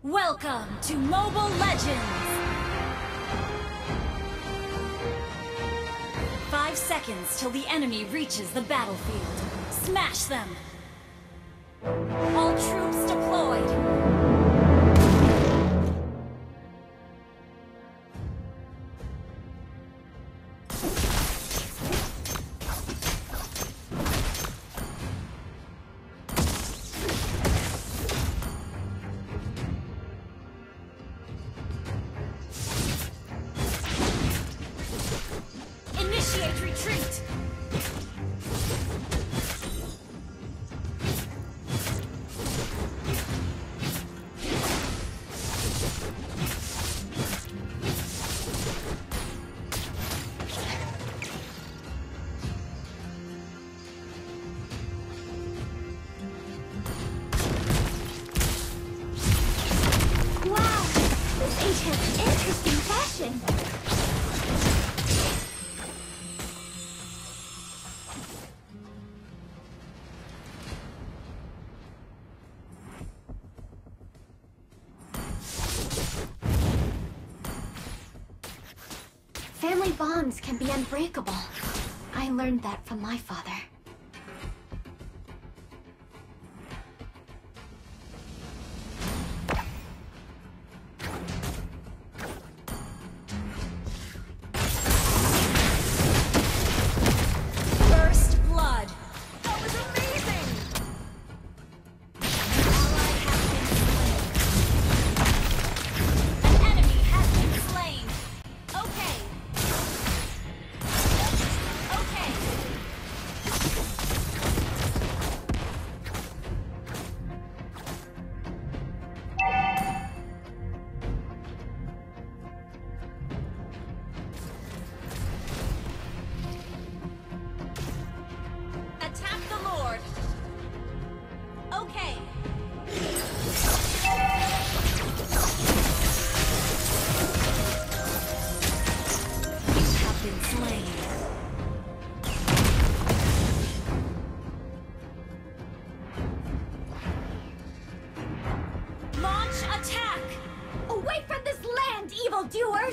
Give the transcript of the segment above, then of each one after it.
Welcome to Mobile Legends! 5 seconds till the enemy reaches the battlefield. Smash them! All troops deployed! Initiate retreat! Wow! This age has interesting fashion! Family bonds can be unbreakable. I learned that from my father. First blood! That was amazing! An enemy has been slain! Okay! Okay! Attack the Lord! Okay! You have been slain. Launch attack! Away from this land, evildoers!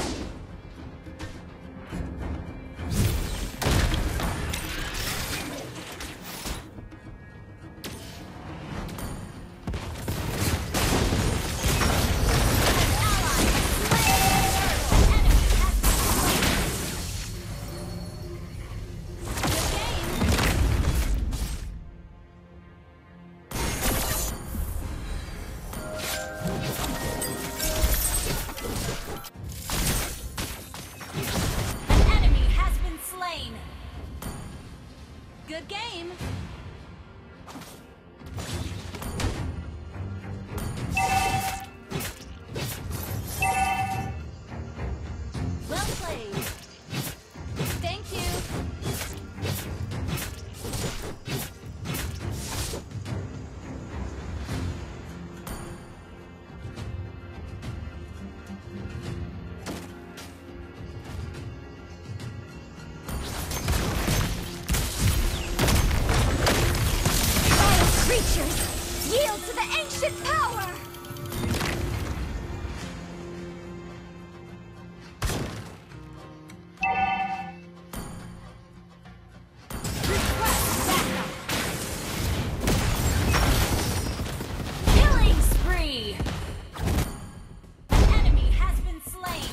An enemy has been slain. Good game. Well played. Thank you. Vile creatures! Yield to the ancient power! Request backup. Killing spree. An enemy has been slain.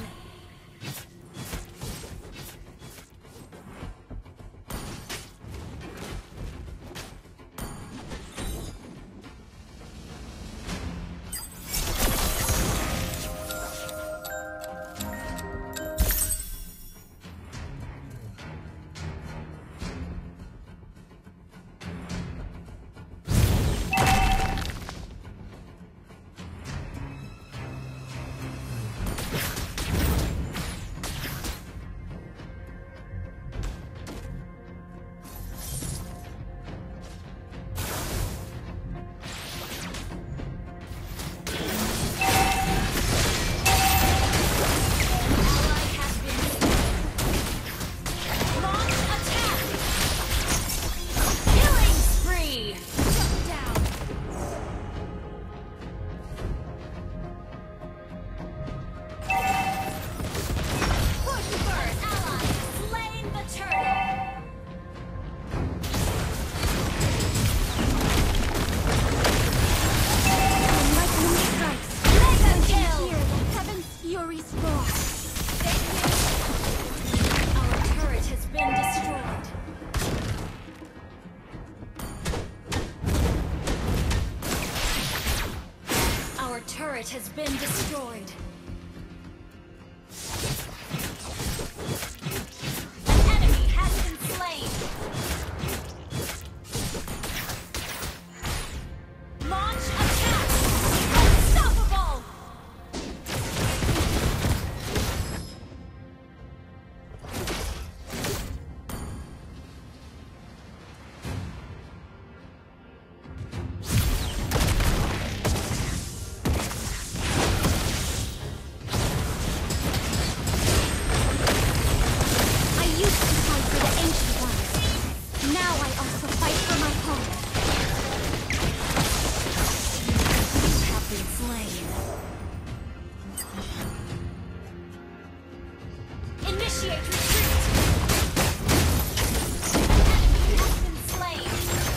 has been destroyed. An enemy has been slain. Launch attack! Unstoppable! Initiate retreat! Enemy has been slain!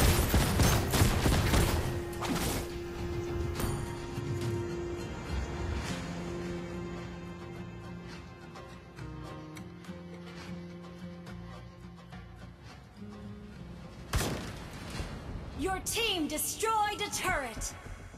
Your team destroyed a turret!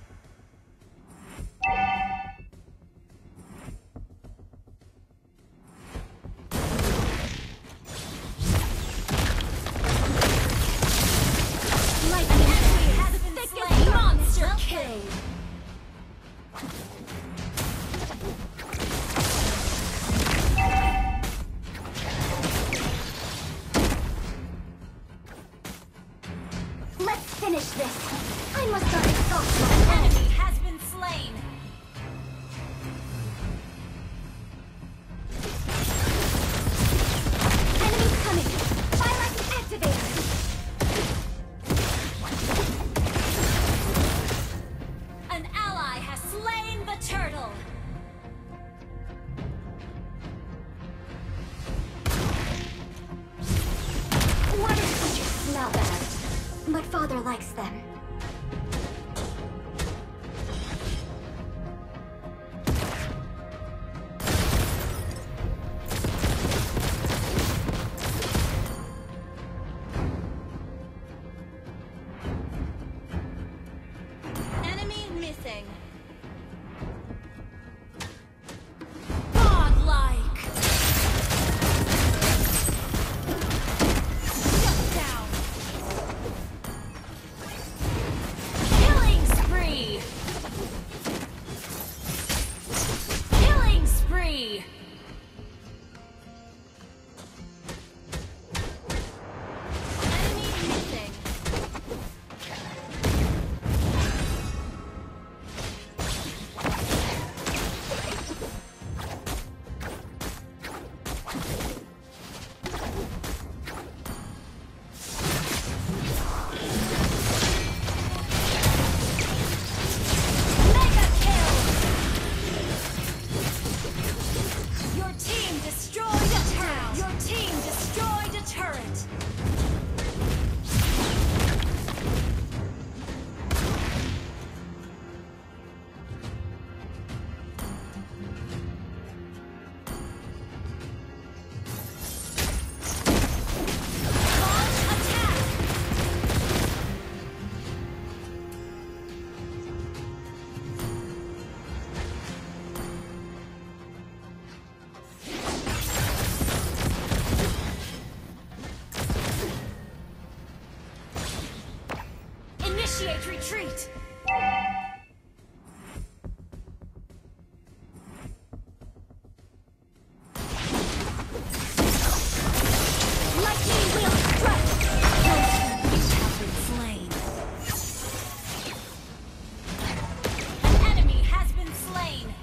Let's finish this. I must not exhaust my Enemy has been slain. Enemy coming. Firelight activated. An ally has slain the turtle. Water creatures smell bad, but Father likes them. Enemy missing. Godlike. Shut down. Killing spree. Killing spree. Enemy missing. Mega kill! Your team destroyed a turret! Your team destroyed a turret! Launch attack! Initiate retreat! Lightning will strike! You have been slain. An enemy has been slain.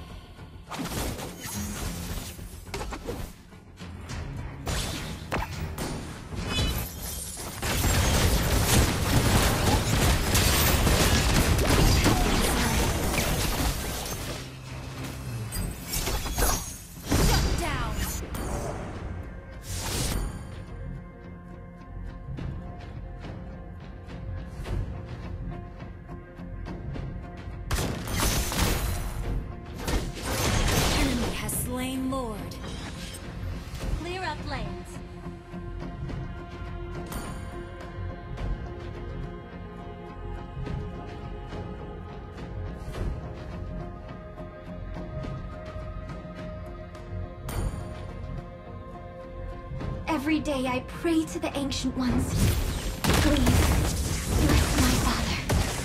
Every day I pray to the Ancient Ones. Please, bless my father.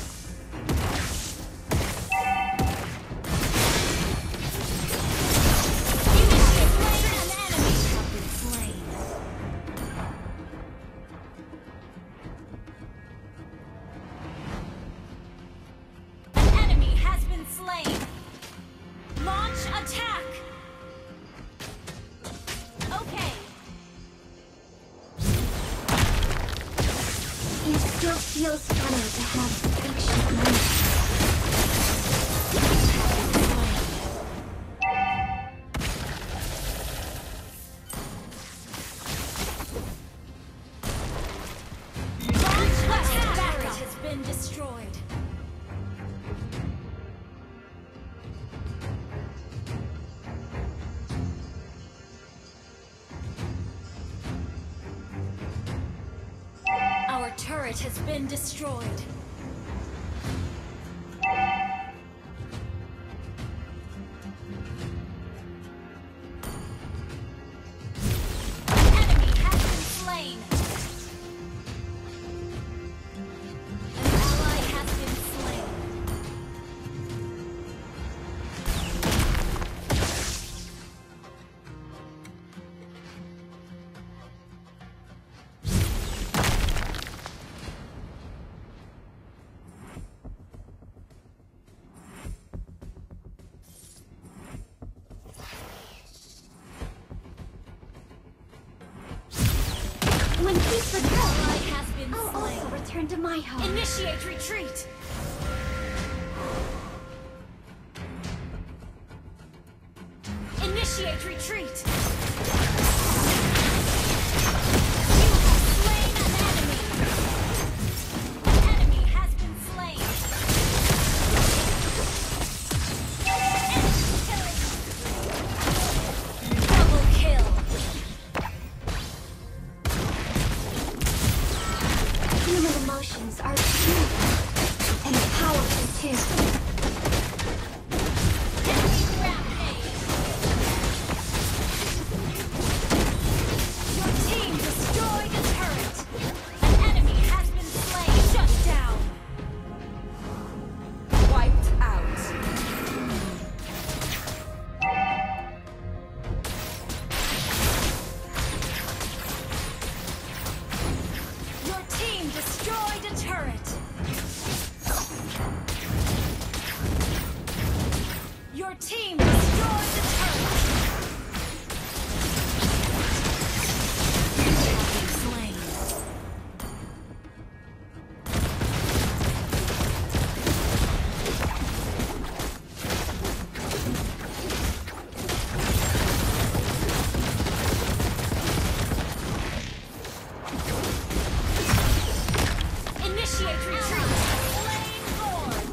An enemy has been slain. Launch attack! Okay. It still feels funny to have ancient memories. Launch attack! Turret has been destroyed. Our turret has been destroyed. An enemy has been slain. An ally has been slain. When peace returns, Ally has been I'll slain. also return to my home. Initiate retreat. Initiate retreat. You have slain an enemy. An enemy has been slain. Enemy killing. Double kill. Human emotions are pure and powerful too. Enemy rampage. Your team destroyed a turret. An enemy has been slain. Shut down. Wiped out. Your team destroyed a turret. Your team destroyed a turret. You have been slain. Initiate retreat. Flame Lord.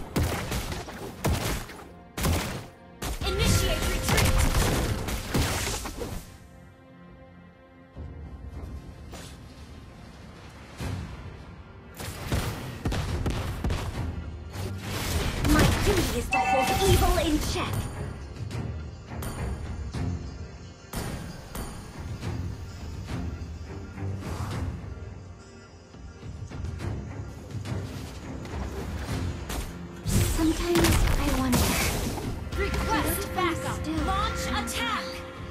Initiate retreat. My duty is to hold evil in check. Sometimes I wonder, Request backup. Still. Launch attack.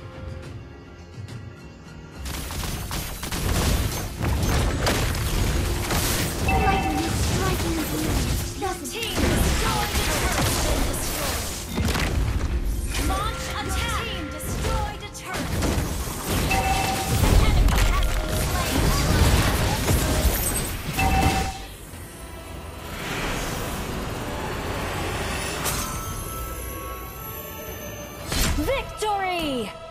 lightning is striking the blue. Your team destroyed a turret. Been destroyed. Launch attack. Your team destroyed a turret. An enemy has been slain. Victory!